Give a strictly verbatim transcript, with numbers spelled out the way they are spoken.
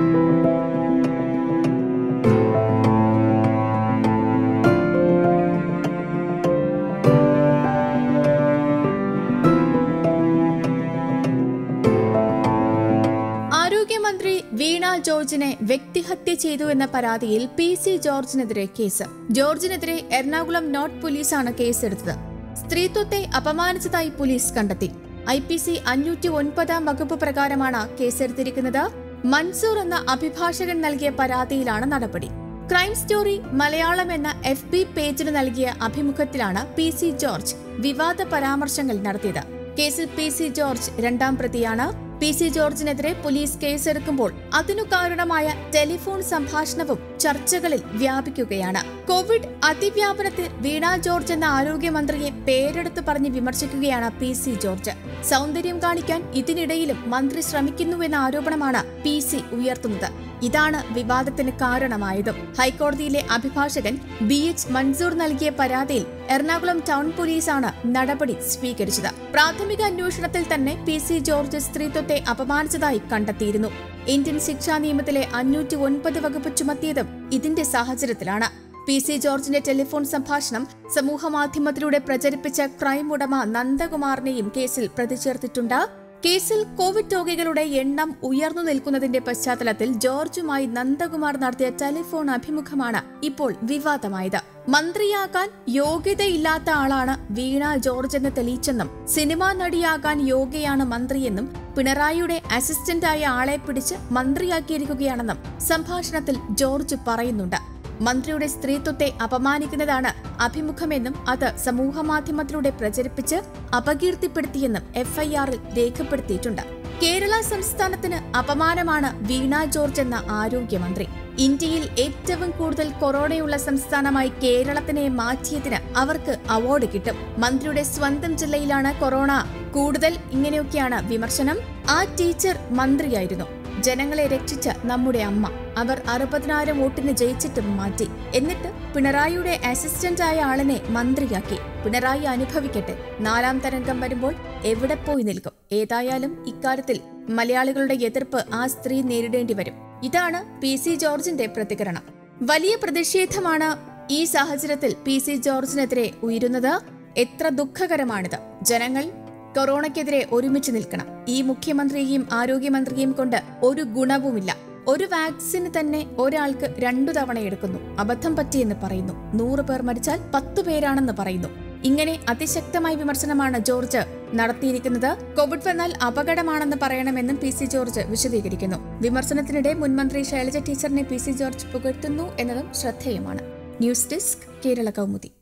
ആരോഗ്യമന്ത്രി വീണ ജോർജിനെ വ്യക്തിഹത്യ ചെയ്തു എന്ന പരാതിയിൽ പി സി ജോർജിനെതിരെ കേസ്. ജോർജിനെതിരെ എറണാകുളം നോർത്ത് പോലീസാണ് കേസെടുത്തത്. സ്ത്രീത്വത്തെ അപമാനിച്ചതായി പോലീസ് കണ്ടെത്തി. ഐ പി സി അഞ്ഞൂറ്റി ഒൻപതാം വകുപ്പ് പ്രകാരമാണ് കേസെടുത്തിരിക്കുന്നത്. മൻസൂർ എന്ന അഭിഭാഷകൻ നൽകിയ പരാതിയിലാണ് നടപടി. ക്രൈം സ്റ്റോറി മലയാളം എന്ന എഫ് ബി പേജിന് നൽകിയ അഭിമുഖത്തിലാണ് പി സി ജോർജ് വിവാദ പരാമർശങ്ങൾ നടത്തിയത്. കേസിൽ പി സി ജോർജ് രണ്ടാം പ്രതിയാണ്. പി സി ജോർജിനെതിരെ പോലീസ് കേസെടുക്കുമ്പോൾ അതിനു കാരണമായ ടെലിഫോൺ സംഭാഷണവും ചർച്ചകളിൽ വ്യാപിക്കുകയാണ്. കോവിഡ് അതിവ്യാപനത്തിൽ വീണ ജോർജ് എന്ന ആരോഗ്യമന്ത്രിയെ പേരെടുത്ത് പറഞ്ഞ് വിമർശിക്കുകയാണ് പി സി ജോർജ്. സൗന്ദര്യം കാണിക്കാൻ ഇതിനിടയിലും മന്ത്രി ശ്രമിക്കുന്നുവെന്ന ആരോപണമാണ് പി സി ഉയർത്തുന്നത്. ഇതാണ് വിവാദത്തിന് കാരണമായതും. ഹൈക്കോടതിയിലെ അഭിഭാഷകൻ ബി എച്ച് മൻസൂർ നൽകിയ പരാതിയിൽ എറണാകുളം ടൗൺ പോലീസാണ് നടപടി സ്വീകരിച്ചത്. പ്രാഥമിക അന്വേഷണത്തിൽ തന്നെ പി സി ജോർജ് സ്ത്രീത്വത്തെ അപമാനിച്ചതായി കണ്ടെത്തിയിരുന്നു. ഇന്ത്യൻ ശിക്ഷാ നിയമത്തിലെ അഞ്ഞൂറ്റി ഒൻപത് വകുപ്പ് ചുമത്തിയതും ഇതിന്റെ സാഹചര്യത്തിലാണ്. പി സി ജോർജിന്റെ ടെലിഫോൺ സംഭാഷണം സമൂഹമാധ്യമത്തിലൂടെ പ്രചരിപ്പിച്ച ക്രൈം ഉടമ നന്ദകുമാറിനെയും കേസിൽ പ്രതി ചേർത്തിട്ടുണ്ട്. കേസിൽ കോവിഡ് രോഗികളുടെ എണ്ണം ഉയർന്നു നിൽക്കുന്നതിന്റെ പശ്ചാത്തലത്തിൽ ജോർജുമായി നന്ദകുമാർ നടത്തിയ ടെലിഫോൺ അഭിമുഖമാണ് ഇപ്പോൾ വിവാദമായത്. മന്ത്രിയാകാൻ യോഗ്യതയില്ലാത്ത ആളാണ് വീണ ജോർജ് എന്ന് തെളിയിച്ചെന്നും സിനിമാ നടിയാകാൻ യോഗ്യയാണ് മന്ത്രിയെന്നും പിണറായിയുടെ അസിസ്റ്റന്റായ ആളെ പിടിച്ച് മന്ത്രിയാക്കിയിരിക്കുകയാണെന്നും സംഭാഷണത്തിൽ ജോർജ് പറയുന്നുണ്ട്. മന്ത്രിയുടെ സ്ത്രീത്വത്തെ അപമാനിക്കുന്നതാണ് അഭിമുഖമെന്നും അത് സമൂഹമാധ്യമത്തിലൂടെ പ്രചരിപ്പിച്ച് അപകീർത്തിപ്പെടുത്തിയെന്നും എഫ്ഐആറിൽ രേഖപ്പെടുത്തിയിട്ടുണ്ട്. കേരള സംസ്ഥാനത്തിന് അപമാനമാണ് വീണ ജോർജ് എന്ന ആരോഗ്യമന്ത്രി. ഇന്ത്യയിൽ ഏറ്റവും കൂടുതൽ കൊറോണയുള്ള സംസ്ഥാനമായി കേരളത്തിനെ മാറ്റിയതിന് അവർക്ക് അവാർഡ് കിട്ടും. മന്ത്രിയുടെ സ്വന്തം ജില്ലയിലാണ് കൊറോണ കൂടുതൽ. ഇങ്ങനെയൊക്കെയാണ് വിമർശനം. ആ ടീച്ചർ മന്ത്രിയായിരുന്നു. ജനങ്ങളെ രക്ഷിച്ച നമ്മുടെ അമ്മ. അവർ അറുപതിനായിരം വോട്ടിന് ജയിച്ചിട്ടും മാറ്റി. എന്നിട്ട് പിണറായിയുടെ അസിസ്റ്റന്റായ ആളിനെ മന്ത്രിയാക്കി. പിണറായി അനുഭവിക്കട്ടെ. നാലാം തരംഗം വരുമ്പോൾ എവിടെ പോയി നിൽക്കും? ഏതായാലും ഇക്കാര്യത്തിൽ മലയാളികളുടെ എതിർപ്പ് ആ സ്ത്രീ നേരിടേണ്ടി വരും. ഇതാണ് പി സി ജോർജിന്റെ പ്രതികരണം. വലിയ പ്രതിഷേധമാണ് ഈ സാഹചര്യത്തിൽ പി സി ജോർജിനെതിരെ ഉയരുന്നത്. എത്ര ദുഃഖകരമാണിത്. ജനങ്ങൾ കൊറോണയ്ക്കെതിരെ ഒരുമിച്ച് നിൽക്കണം. ഈ മുഖ്യമന്ത്രിയെയും ആരോഗ്യമന്ത്രിയെയും കൊണ്ട് ഒരു ഗുണവുമില്ല. ഒരു വാക്സിന് തന്നെ ഒരാൾക്ക് രണ്ടു തവണ എടുക്കുന്നു. അബദ്ധം പറ്റിയെന്ന് പറയുന്നു. നൂറ് പേർ മരിച്ചാൽ പത്തു പേരാണെന്ന് പറയുന്നു. ഇങ്ങനെ അതിശക്തമായ വിമർശനമാണ് ജോർജ് നടത്തിയിരിക്കുന്നത്. കോവിഡ് വന്നാൽ അപകടമാണെന്ന് പറയണമെന്നും പി സി ജോർജ് വിശദീകരിക്കുന്നു. വിമർശനത്തിനിടെ മുൻമന്ത്രി ശൈലജ ടീച്ചറിനെ പി സി ജോർജ് പുകഴ്ത്തുന്നു എന്നതും ശ്രദ്ധേയമാണ്. News desk, Kerala Kaumudi.